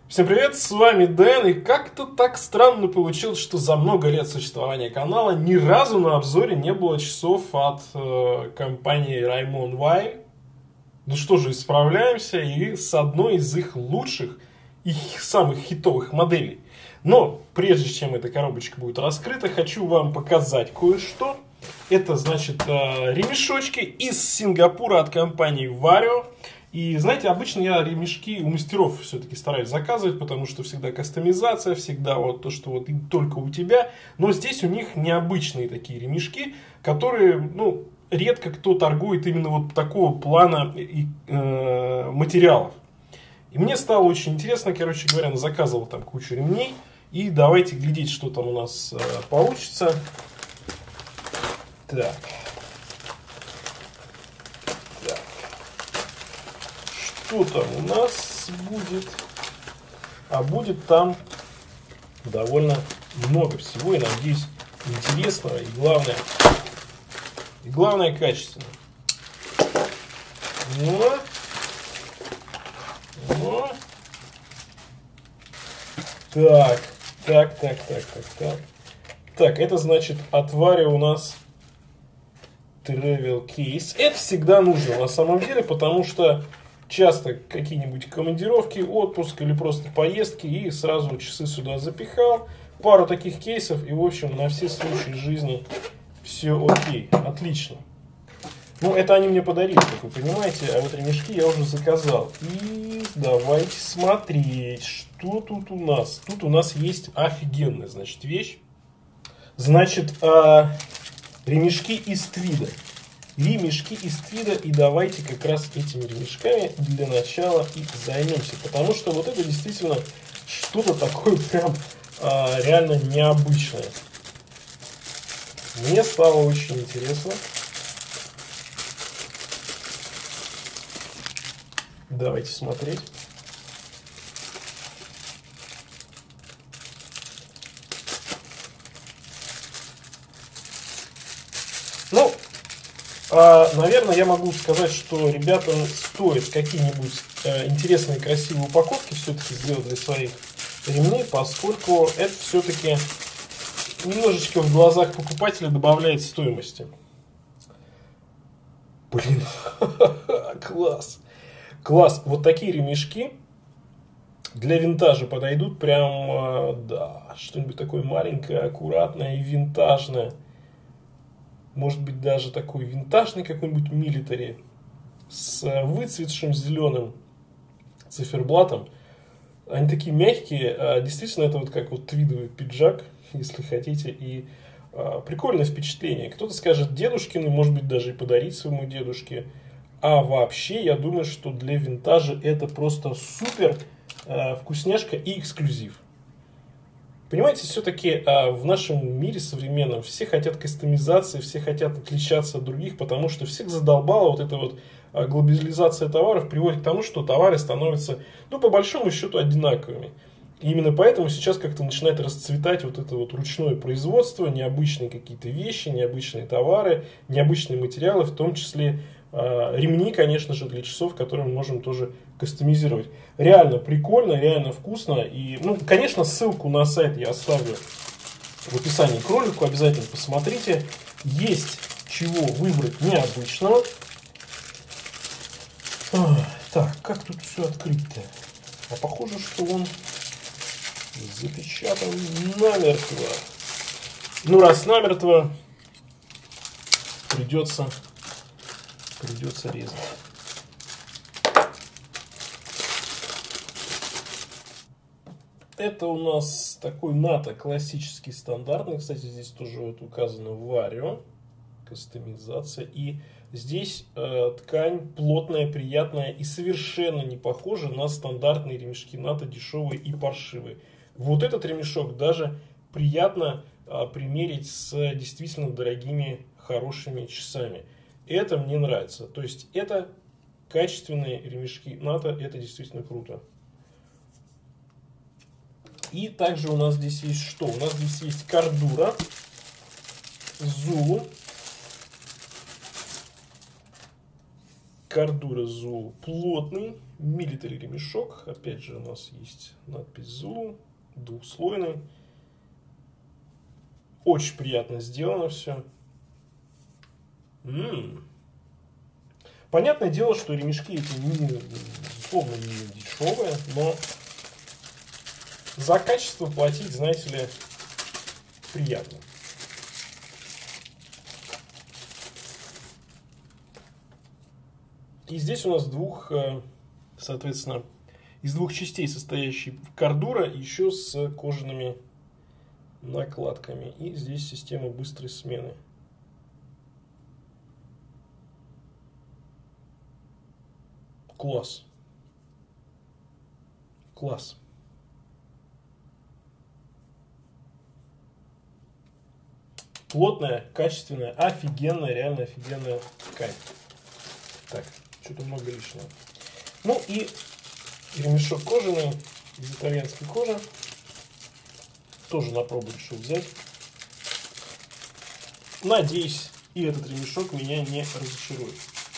Всем привет, с вами Дэн, и как-то так странно получилось, что за много лет существования канала ни разу на обзоре не было часов от компании Raymond Weil. Ну что же, исправляемся и с одной из их лучших и самых хитовых моделей. Но прежде чем эта коробочка будет раскрыта, хочу вам показать кое-что. Это, значит, ремешочки из Сингапура от компании Vario. И, знаете, обычно я ремешки у мастеров все-таки стараюсь заказывать, потому что всегда кастомизация, всегда вот то, что вот только у тебя. Но здесь у них необычные такие ремешки, которые, ну, редко кто торгует именно вот такого плана материалов. И мне стало очень интересно, короче говоря, заказывал там кучу ремней. И давайте глядеть, что там у нас получится. Так. Что там у нас будет? А будет там довольно много всего, и, надеюсь, интересного, и главное качественного. Так. Так, это значит от Vario у нас Travel Case. Это всегда нужно на самом деле, потому что часто какие-нибудь командировки, отпуск или просто поездки, и сразу часы сюда запихал. Пару таких кейсов, и, в общем, на все случаи жизни все окей. Отлично. Ну, это они мне подарили, как вы понимаете, а вот ремешки я уже заказал. И давайте смотреть, что тут у нас. Тут у нас есть офигенная, значит, вещь. Значит, ремешки из твида. Ремешки из твида, и давайте как раз этими ремешками для начала и займемся. Потому что вот это действительно что-то такое прям реально необычное. Мне стало очень интересно. Давайте смотреть. Ну, наверное, я могу сказать, что ребята стоит какие-нибудь интересные, красивые упаковки все-таки сделать для своих ремней, поскольку это все-таки немножечко в глазах покупателя добавляет стоимости. Блин, класс. Класс. Вот такие ремешки для винтажа подойдут прям, да, что-нибудь такое маленькое, аккуратное и винтажное. Может быть, даже такой винтажный какой-нибудь милитари с выцветшим зеленым циферблатом. Они такие мягкие. Действительно, это вот как вот твидовый пиджак, если хотите. И прикольное впечатление. Кто-то скажет дедушкину, может быть, даже и подарить своему дедушке. А вообще, я думаю, что для винтажа это просто супер вкусняшка и эксклюзив. Понимаете, все-таки в нашем мире современном все хотят кастомизации, все хотят отличаться от других, потому что всех задолбала вот эта вот глобализация товаров, приводит к тому, что товары становятся, ну, по большому счету, одинаковыми. И именно поэтому сейчас как-то начинает расцветать вот это вот ручное производство, необычные какие-то вещи, необычные товары, необычные материалы, в том числе ремни, конечно же, для часов, которые мы можем тоже кастомизировать. Реально прикольно, реально вкусно. И, ну, конечно, ссылку на сайт я оставлю в описании к ролику. Обязательно посмотрите. Есть чего выбрать необычного. Так, как тут все открыть-то? А похоже, что он запечатан намертво. Ну, раз намертво, придется резать. Это у нас такой НАТО классический стандартный. Кстати, здесь тоже вот указано Vario. Кастомизация. И здесь ткань плотная, приятная и совершенно не похожа на стандартные ремешки НАТО, дешевые и паршивые. Вот этот ремешок даже приятно примерить с действительно дорогими, хорошими часами. Это мне нравится. То есть это качественные ремешки НАТО, это действительно круто. И также у нас здесь есть что? У нас здесь есть Cordura, Zulu, Cordura Zulu плотный, милитари ремешок. Опять же у нас есть надпись Zulu, двухслойный. Очень приятно сделано все. Понятное дело, что ремешки эти безусловно не дешевые, но за качество платить, знаете ли, приятно. И здесь у нас соответственно, из двух частей состоящий кордура, еще с кожаными накладками. И здесь система быстрой смены. Класс. Класс. Плотная, качественная, офигенная, реально офигенная ткань. Так, что-то много лишнего. Ну и ремешок кожаный из итальянской кожи. Тоже на пробу решил взять. Надеюсь, и этот ремешок меня не разочарует.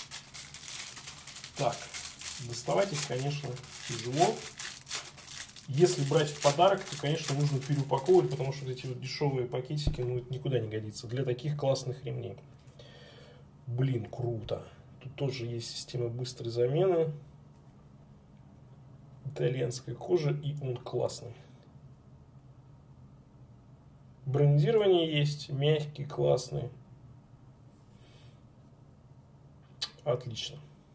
Так, доставать их, конечно, тяжело. Если брать в подарок, то, конечно, нужно переупаковывать, потому что вот эти вот дешевые пакетики, ну, это никуда не годится для таких классных ремней. Блин, круто. Тут тоже есть система быстрой замены. Итальянская кожа, и он классный. Брендирование есть, мягкий, классный. Отлично.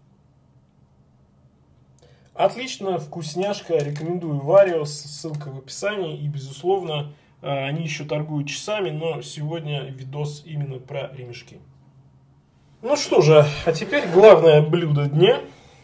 Отлично, вкусняшка, рекомендую Вариос, ссылка в описании. И, безусловно, они еще торгуют часами, но сегодня видос именно про ремешки. Ну что же, а теперь главное блюдо дня.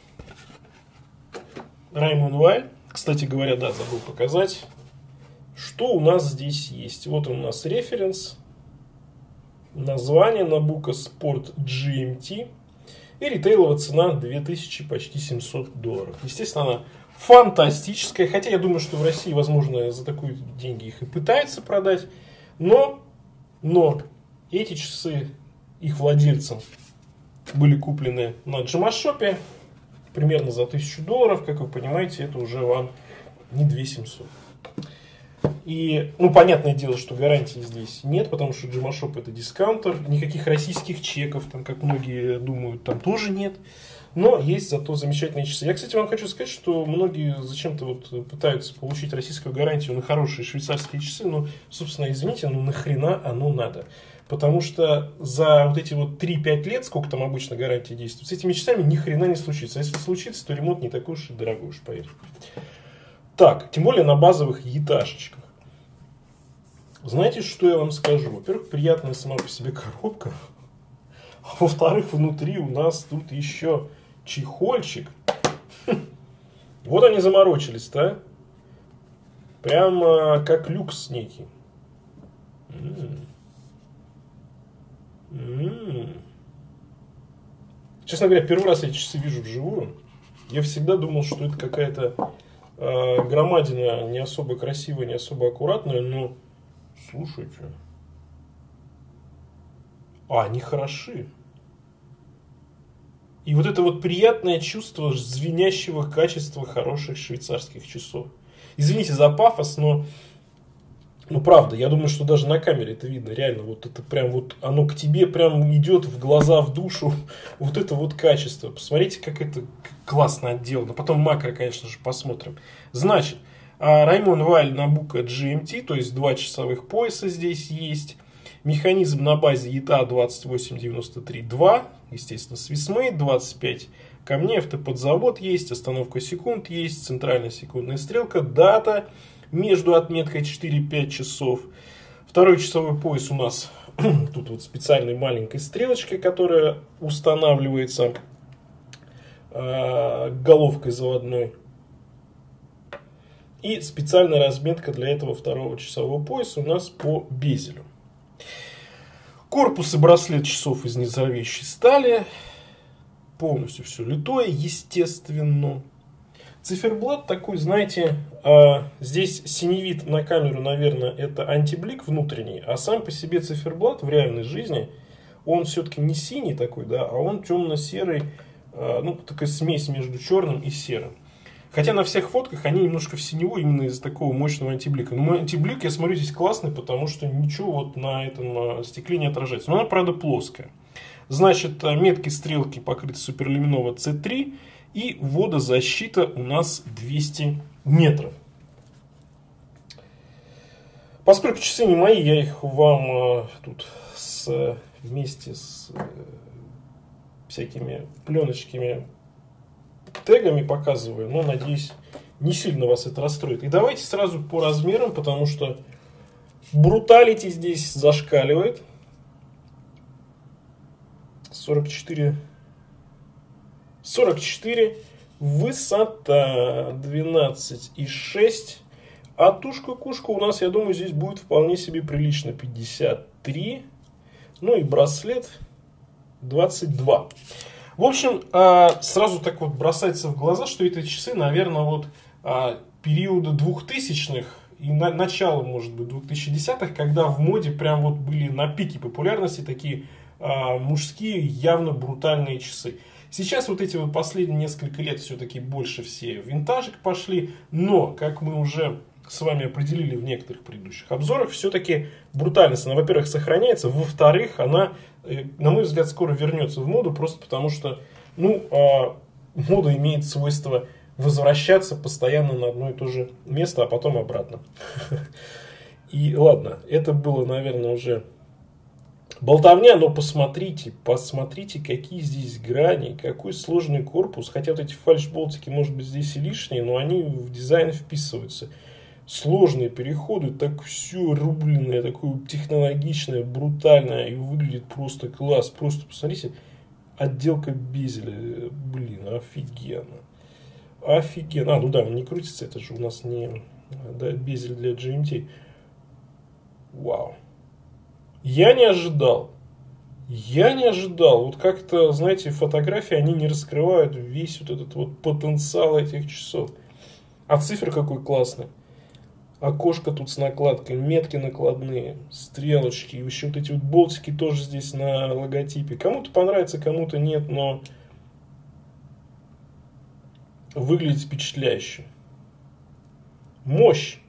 Раймон Вайль. Кстати говоря, да, забыл показать, что у нас здесь есть. Вот он у нас референс, название Nabucco Sport GMT. И ритейловая цена 2000, почти $700. Естественно, она фантастическая. Хотя я думаю, что в России, возможно, за такие деньги их и пытаются продать. Но эти часы их владельцам были куплены на Джимашопе примерно за $1000. Как вы понимаете, это уже вам не 2700. И, ну, понятное дело, что гарантии здесь нет, потому что Джимашоп это дискаунтер, никаких российских чеков, там, как многие думают, там тоже нет. Но есть зато замечательные часы. Я, кстати, вам хочу сказать, что многие зачем-то вот пытаются получить российскую гарантию на хорошие швейцарские часы, но, собственно, извините, ну нахрена оно надо? Потому что за вот эти вот 3-5 лет, сколько там обычно гарантия действует, с этими часами ни хрена не случится. А если случится, то ремонт не такой уж и дорогой, уж поверьте. Так, тем более на базовых еташечках. Знаете, что я вам скажу? Во-первых, приятная сама по себе коробка. А во-вторых, внутри у нас тут еще чехольчик. Вот они заморочились-то. Прямо как люкс некий. Честно говоря, первый раз эти часы вижу вживую. Я всегда думал, что это какая-то громадина, не особо красивая, не особо аккуратная, но слушайте, они хороши. И вот это вот приятное чувство звенящего качества хороших швейцарских часов. Извините за пафос, но правда, я думаю, что даже на камере это видно. Реально, вот это прям вот оно к тебе прям идет в глаза, в душу. Вот это вот качество. Посмотрите, как это классно отделано. Потом макро, конечно же, посмотрим. Значит, Раймон Вайль Nabucco GMT, то есть 2 часовых пояса здесь есть. Механизм на базе ETA 2893-2, естественно, Swissmade, 25 камней, автоподзавод есть, остановка секунд есть, центральная секундная стрелка, дата между отметкой 4-5 часов. Второй часовой пояс у нас тут вот специальной маленькой стрелочкой, которая устанавливается головкой заводной. И специальная разметка для этого второго часового пояса у нас по безелю. Корпус и браслет часов из нержавеющей стали. Полностью все литое, естественно. Циферблат такой, знаете, здесь синевит на камеру, наверное, это антиблик внутренний, а сам по себе циферблат в реальной жизни, он все-таки не синий такой, да, а он темно-серый, ну, такая смесь между черным и серым. Хотя на всех фотках они немножко в синеву именно из-за такого мощного антиблика. Но мой антиблик, я смотрю, здесь классный, потому что ничего вот на этом стекле не отражается. Но она, правда, плоская. Значит, метки стрелки покрыты суперлюминово C3. И водозащита у нас 200 метров. Поскольку часы не мои, я их вам тут вместе с всякими пленочками, тегами показываю, но, надеюсь, не сильно вас это расстроит. И давайте сразу по размерам, потому что бруталити здесь зашкаливает. 44, высота 12,6, а тушка-кушка у нас, я думаю, здесь будет вполне себе прилично, 53, ну и браслет 22. В общем, сразу так вот бросается в глаза, что эти часы, наверное, вот периода 2000-х и начала, может быть, 2010-х, когда в моде прям вот были на пике популярности такие мужские, явно брутальные часы. Сейчас вот эти вот последние несколько лет все-таки больше все в винтажик пошли, но, как мы уже с вами определили в некоторых предыдущих обзорах, все-таки брутальность, она, во-первых, сохраняется, во-вторых, она, на мой взгляд, скоро вернется в моду, просто потому что, ну, мода имеет свойство возвращаться постоянно на одно и то же место, а потом обратно. И ладно, это было, наверное, уже болтовня, но посмотрите, какие здесь грани, какой сложный корпус. Хотя вот эти фальш-болтики, может быть, здесь и лишние, но они в дизайн вписываются. Сложные переходы, так все рубленое, такое технологичное, брутальное, и выглядит просто класс. Просто посмотрите, отделка безеля, блин, офигенно. Офигенно. Ну да, он не крутится, это же у нас не безель для GMT. Вау. Я не ожидал. Вот как-то, знаете, фотографии, они не раскрывают весь вот этот вот потенциал этих часов. А цифр какой классный. Окошко тут с накладкой, метки накладные, стрелочки. И еще вот эти вот болтики тоже здесь на логотипе. Кому-то понравится, кому-то нет, но выглядит впечатляюще. Мощь.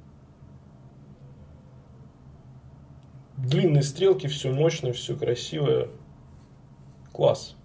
Длинные стрелки, все мощное, все красивое. Класс.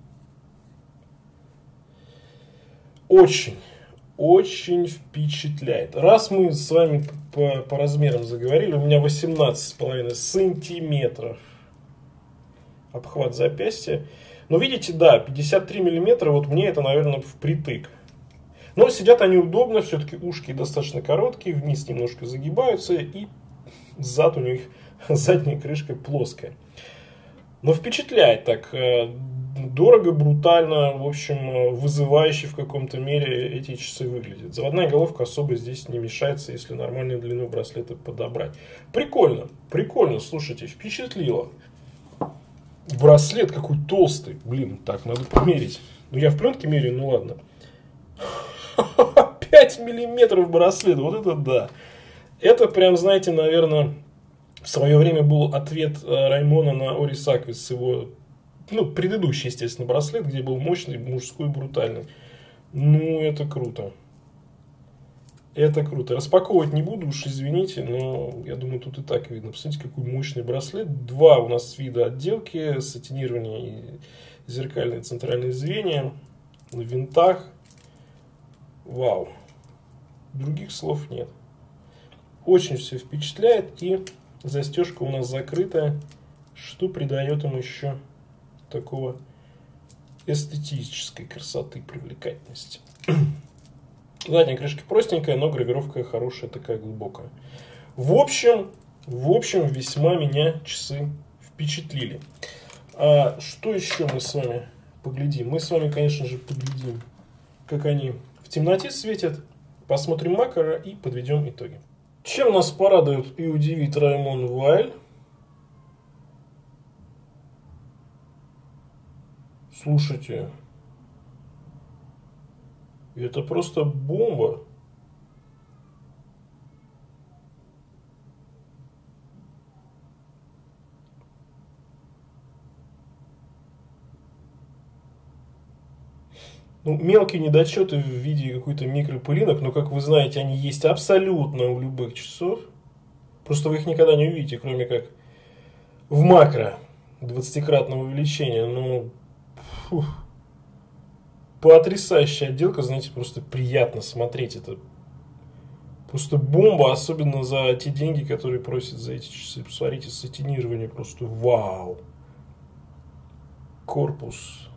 Очень впечатляет. Раз мы с вами по размерам заговорили, у меня 18,5 сантиметров обхват запястья. Но видите, да, 53 миллиметра, вот мне это, наверное, впритык. Но сидят они удобно, все-таки ушки достаточно короткие, вниз немножко загибаются, и зад у них, задняя крышка плоская. Но впечатляет так, дорого, брутально, в общем, вызывающе в каком-то мере эти часы выглядят. Заводная головка особо здесь не мешается, если нормальную длину браслета подобрать. Прикольно, слушайте, впечатлило. Браслет какой толстый, блин, так, надо померить. Ну, я в пленке меряю, ну ладно. 5 миллиметров браслет, вот это да. Это прям, знаете, наверное, в свое время был ответ Раймона на Орис Аквис с его, ну, предыдущий, естественно, браслет, где был мощный, мужской, брутальный. Ну, это круто. Это круто. Распаковывать не буду, уж извините, но я думаю, тут и так видно. Посмотрите, какой мощный браслет. Два у нас вида отделки, сатинирование и зеркальные центральные звенья. На винтах. Вау. Других слов нет. Очень все впечатляет. И застежка у нас закрытая, что придает ему еще такого эстетической красоты, привлекательности. Задняя крышка простенькая, но гравировка хорошая, такая глубокая. В общем, весьма меня часы впечатлили. А что еще мы с вами поглядим? Мы с вами, конечно же, поглядим, как они в темноте светят, посмотрим макро и подведем итоги. Чем нас порадует и удивит Раймон Вайль? Слушайте, это просто бомба. Ну, мелкие недочеты в виде какой-то микропылинок, но, как вы знаете, они есть абсолютно у любых часов. Просто вы их никогда не увидите, кроме как в макро 20-кратного увеличения. Ну, фух. Потрясающая отделка, знаете, просто приятно смотреть. Это просто бомба, особенно за те деньги, которые просят за эти часы. Посмотрите, сатинирование просто вау. Корпус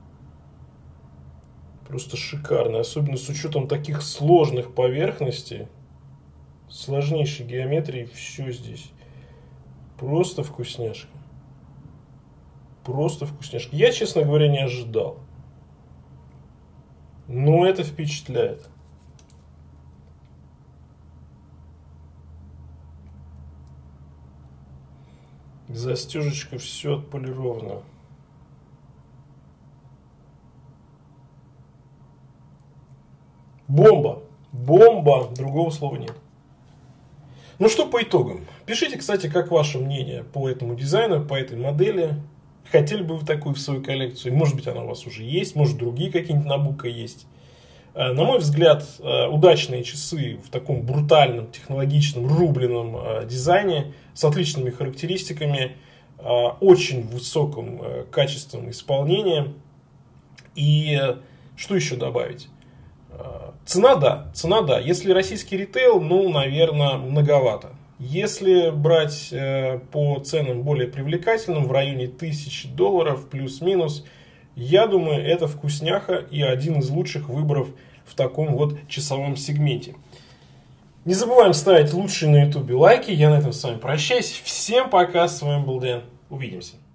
просто шикарный, особенно с учетом таких сложных поверхностей, сложнейшей геометрии, все здесь просто вкусняшка. Просто вкусняшка. Я, честно говоря, не ожидал. Но это впечатляет. Застежечка, все отполировано. Бомба. Бомба. Другого слова нет. Ну что по итогам? Пишите, кстати, как ваше мнение по этому дизайну, по этой модели. Хотели бы вы такую в свою коллекцию? Может быть, она у вас уже есть, может, другие какие-нибудь Набуко есть. На мой взгляд, удачные часы в таком брутальном, технологичном, рубленном дизайне с отличными характеристиками, очень высоким качеством исполнения. И что еще добавить? Цена, да. Если российский ритейл, ну, наверное, многовато. Если брать по ценам более привлекательным, в районе $1000 плюс-минус, я думаю, это вкусняха и один из лучших выборов в таком вот часовом сегменте. Не забываем ставить лучшие на ютубе лайки. Я на этом с вами прощаюсь. Всем пока, с вами был Дэн. Увидимся.